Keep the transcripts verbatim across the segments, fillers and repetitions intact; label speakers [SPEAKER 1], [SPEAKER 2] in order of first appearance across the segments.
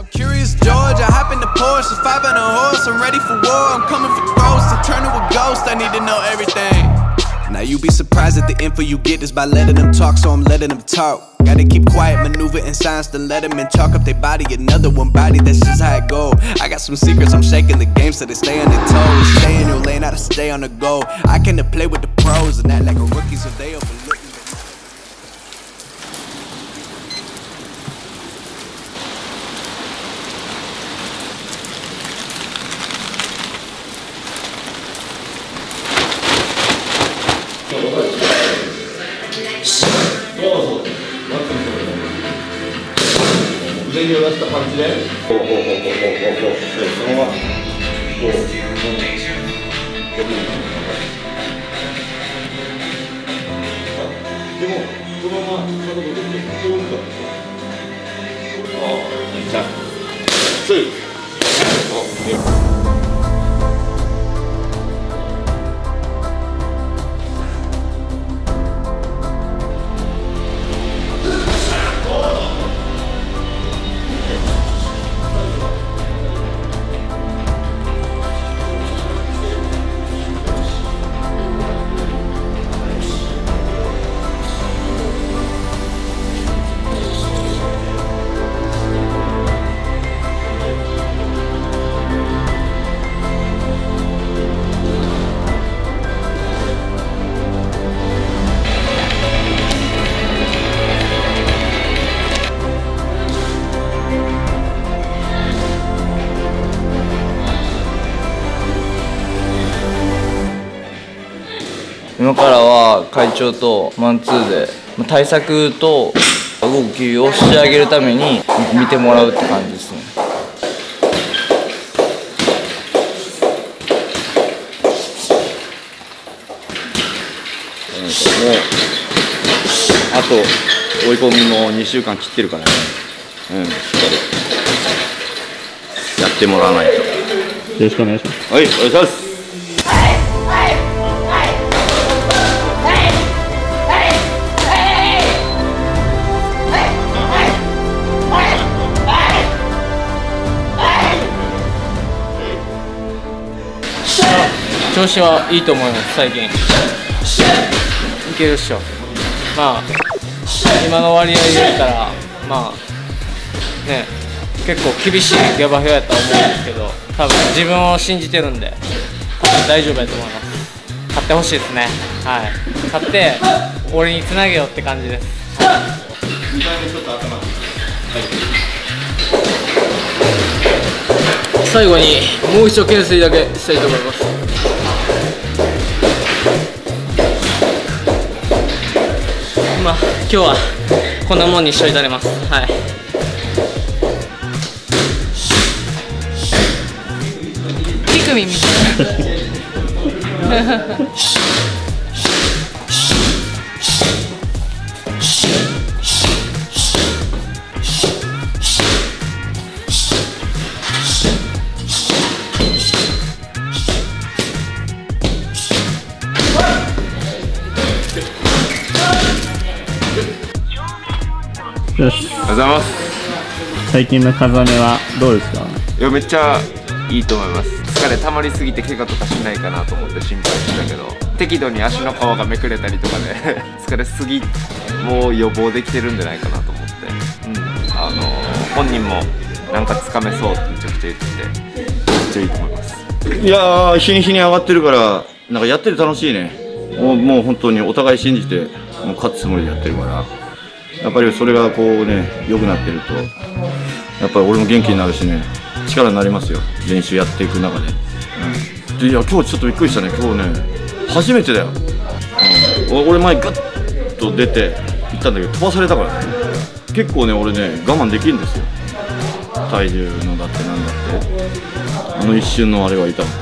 [SPEAKER 1] I'm curious George, I hop in the Porsche, five on a horse, I'm ready for war, I'm coming for ghosts, to turn to a ghost, I need to know everything. Now you be surprised at the info you get is by letting them talk, so I'm letting them talk. Gotta keep quiet, maneuver in silence, then let them in, chalk up their body, another one body, that's just how it go. I got some secrets, I'm shaking the game so they stay on their toes. Stay in your lane, how to stay on the go. I came to play with the pros and act like a rookie, so they overlook me.
[SPEAKER 2] 腕に出した感じで、こうこうこうこうこうこう、そのままこう、こうでもそのまま角度でこういうと、ああ、じゃあ、そう。
[SPEAKER 3] 今からは会長とマンツーで対策と動きを仕上げるために見てもらうって感じですね。
[SPEAKER 2] もうあと追い込みもにしゅうかん切ってるからね、うん、しっかりやってもらわないと。よろしくお願いします。はい、お願いします。
[SPEAKER 4] 調子はいいと思います。最近いけるっしょ。まあ今の割合で言ったらまあね結構厳しい下馬評やったと思うんですけど、多分自分を信じてるんで大丈夫やと思います。勝ってほしいですね。はい、勝って俺につなげようって感じです。最後にもう一度懸垂だけしたいと思います。まあ今日はこんなもんにしといたれます。はい。ピクミンみたいな。
[SPEAKER 2] よし。おはようございます。
[SPEAKER 5] 最近の風見はどうですか？
[SPEAKER 2] いや、めっちゃいいと思います。疲れ溜まりすぎて怪我とかしないかなと思って心配してたけど、適度に足の皮がめくれたりとかで疲れすぎもう予防できてるんじゃないかなと思って、うん、あのー、本人もなんかつかめそうってめちゃくちゃ言っててめっちゃいいと思います。いやー、日に日に上がってるからなんかやってて楽しいね。もう、もう本当にお互い信じてもう勝つつもりでやってるから、やっぱりそれがこうね良くなってるとやっぱり俺も元気になるしね、力になりますよ、練習やっていく中で。うん、でいや今日ちょっとびっくりしたね。今日ね初めてだよ。うん、俺前ガッと出て行ったんだけど飛ばされたからね。結構ね俺ね我慢できるんですよ。体重のだってなんだってあの一瞬のあれはいたもん。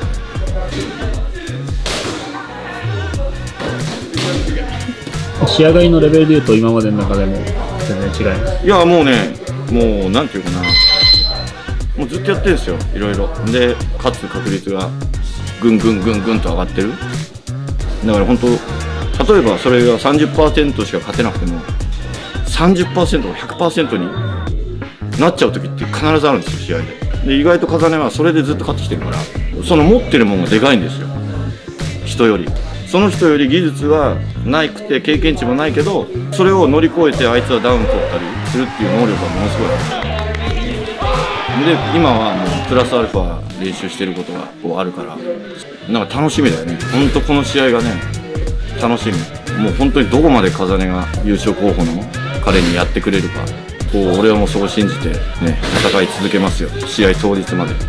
[SPEAKER 5] 仕上がりのレベルでいうと今までの中でも全然違います。
[SPEAKER 2] いやもうね、もうなんていうかな、もうずっとやってるんですよ、いろいろで勝つ確率がぐんぐんぐんぐんと上がってる。だから本当例えばそれが さんじゅっパーセント しか勝てなくても さんじゅっパーセント か ひゃくパーセント に
[SPEAKER 6] なっちゃう時って必ずあるんですよ、試合で。で意外と風音はそれでずっと勝ってきてるから、その持ってるものがでかいんですよ、人より。その人より技術はないくて経験値もないけど、それを乗り越えてあいつはダウン取ったりするっていう能力がものすごいある。で今はもうプラスアルファ練習してることがこうあるから、なんか楽しみだよね。ほんとこの試合がね楽しみ。もう本当にどこまで風音が優勝候補の彼にやってくれるか、こう俺はもうそう信じてね戦い続けますよ、試合当日まで。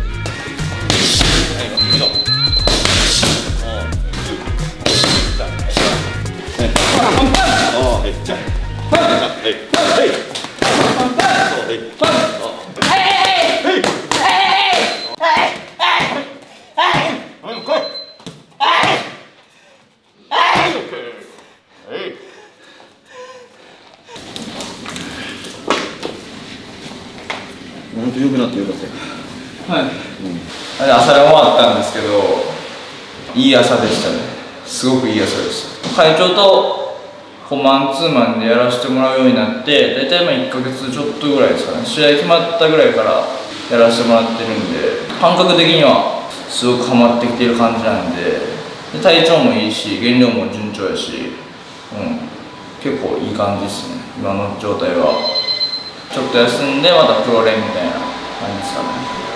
[SPEAKER 6] 本当良くなってよかったよ。はい、うん、
[SPEAKER 3] 朝練終わったんですけど、いい朝でしたね。すごくいい朝でした。会長とこうマンツーマンでやらせてもらうようになって、大体まあいっかげつちょっとぐらいですかね。試合決まったぐらいからやらせてもらってるんで、感覚的にはすごくハマってきてる感じなんで、で体調もいいし減量も順調やし、うん、結構いい感じですね、今の状態は。ちょっと休んでまたプロ練みたいな感じですかね。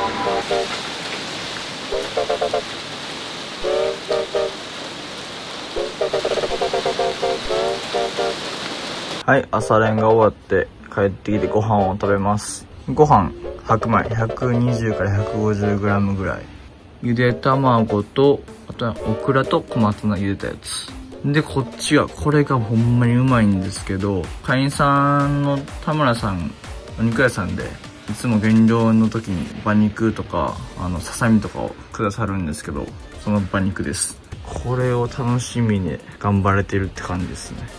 [SPEAKER 3] はい、朝練が終わって帰ってきてご飯を食べます。ご飯白米ひゃくにじゅうからひゃくごじゅうグラム ぐらい、ゆで卵と、あとはオクラと小松菜茹でたやつで、こっちはこれがほんまにうまいんですけど、会員さんの田村さん、お肉屋さんでいつも減量の時に馬肉とかあのささみとかをくださるんですけど、その馬肉です。これを楽しみに頑張れてるって感じですね。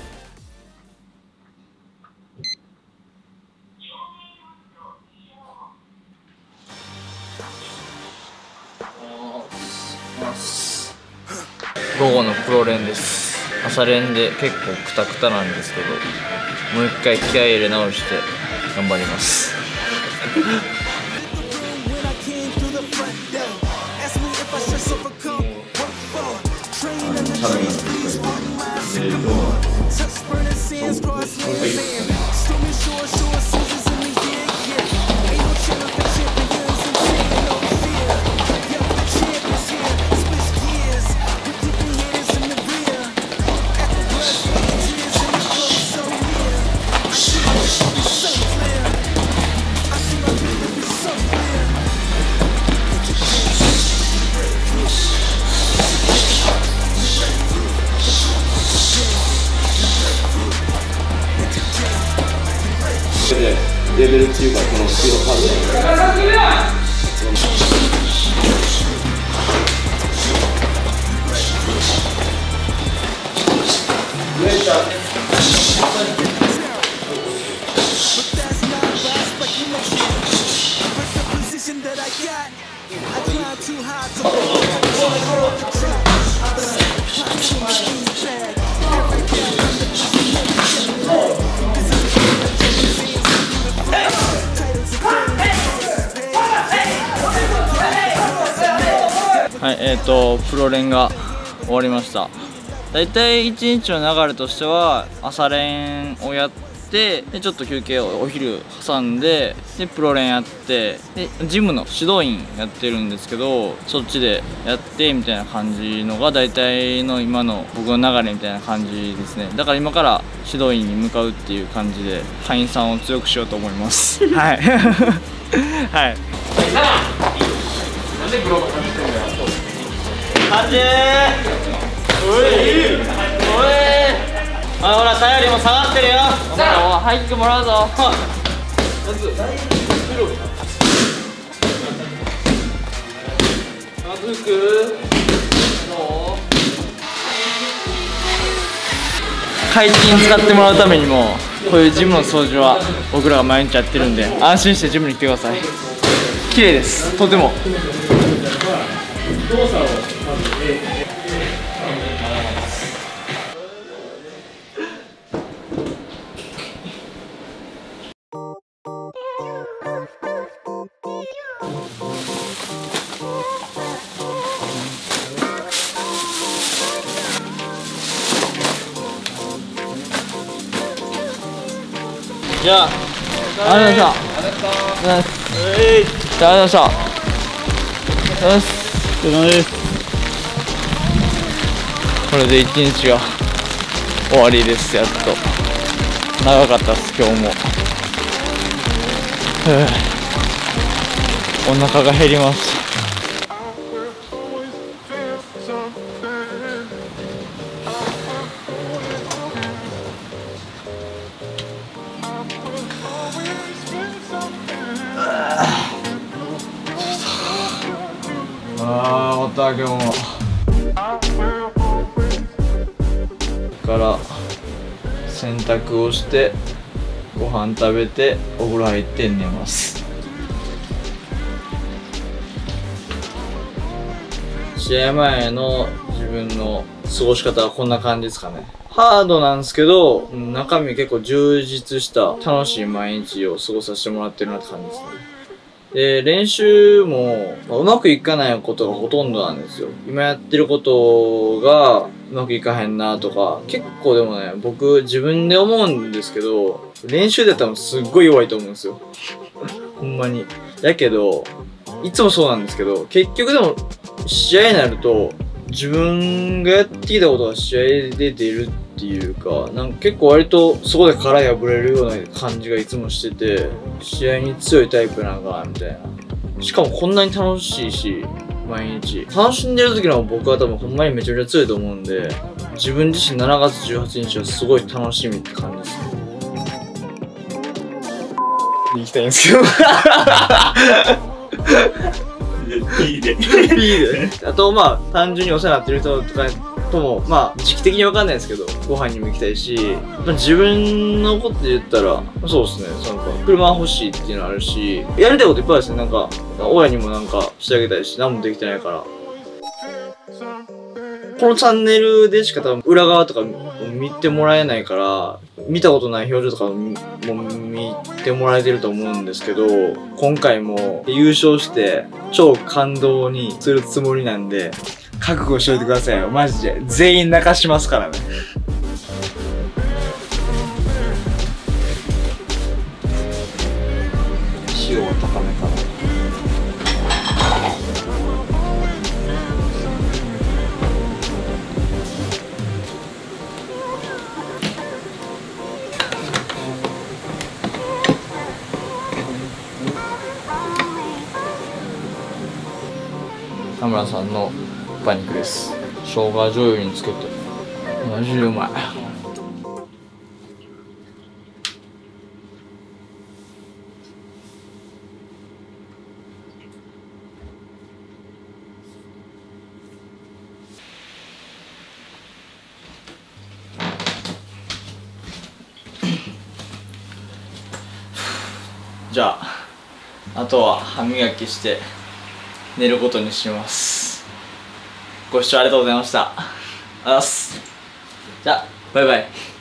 [SPEAKER 3] 午後のプロ練です。朝練で結構クタクタなんですけど、もう一回気合い入れ直して頑張ります。レベルっていうか、このスピード感で。はい、えーとプロ練が終わりました。だいたいいちにちの流れとしては、朝練をやってでちょっと休憩をお昼挟んで、でプロ練やって、でジムの指導員やってるんですけど、そっちでやってみたいな感じのが大体の今の僕の流れみたいな感じですね。だから今から指導員に向かうっていう感じで、会員さんを強くしようと思います。はいはい。なんでグローブかけてんだよ。感じー。おいおい。あ、ほら、頼りも下がってるよ。ほら、入ってもらうぞ。まずく背筋使ってもらうためにも、こういうジムの掃除は僕らが毎日やってるんで、安心してジムに来てください。綺麗です、とても。
[SPEAKER 4] じゃあ、ありがとうございました。ありがとうございます。じゃあ、ありがとうございました。よし。お疲れ様です。これで一日が終わりです。やっと。長かったです、今日も。お腹が減ります。ああ、終わった今日も。から洗濯をしてご飯食べてお風呂入って寝ます。試合前の自分の過ごし方はこんな感じですかね。ハードなんですけど中身結構充実した楽しい毎日を過ごさせてもらってるなって感じですね。で、練習も、まあ、うまくいかないことがほとんどなんですよ。今やってることがうまくいかへんなとか、結構でもね、僕自分で思うんですけど、練習で多分すっごい弱いと思うんですよ。ほんまに。だけど、いつもそうなんですけど、結局でも試合になると、自分がやってきたことが試合で出るっていうか、なんか結構割とそこで殻破れるような感じがいつもしてて、試合に強いタイプなんかなみたいな。しかもこんなに楽しいし、毎日楽しんでる時の僕は多分ほんまにめちゃめちゃ強いと思うんで、自分自身しちがつじゅうはちにちはすごい楽しみって感じですね。行きたいんですけど
[SPEAKER 6] いいで。
[SPEAKER 4] いいで。あとまあ単純にお世話になってる人とかともまあ時期的にわかんないですけどご飯にも行きたいし、まあ、自分のことで言ったらそうですね、なんか車欲しいっていうのあるし、やりたいこといっぱいですね。なんか親にもなんかしてあげたいし、何もできてないから。このチャンネルでしか多分裏側とか見てもらえないから、見たことない表情とかも見てもらえてると思うんですけど、今回も優勝して超感動にするつもりなんで、覚悟しといてくださいよ。マジで。全員泣かしますからね。塩は高めかな。田村さんの馬肉です。生姜醤油につけてマジでうまい。じゃああとは歯磨きして寝ることにします。ご視聴ありがとうございました。ありがとうございます。じゃあバイバイ。